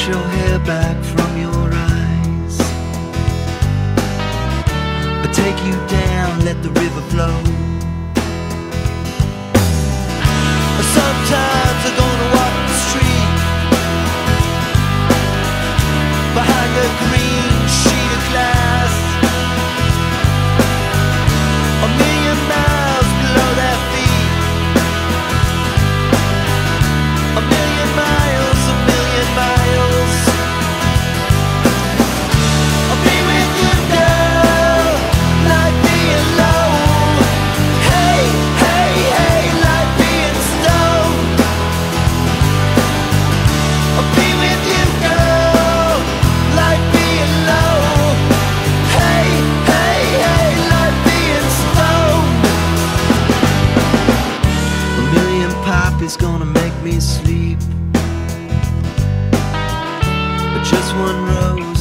brush your hair back from your eyes. I take you down, let the river flow. Sometimes I'm gonna walk the street behind a green sheet of glass, a million miles below their feet, a million miles, a million miles. I'll be with you, girl, like being low. Hey, hey, hey, like being stoned. I'll be with you, girl, like being low. Hey, hey, hey, like being stoned. A million pop is gonna make me sleep, but just one rose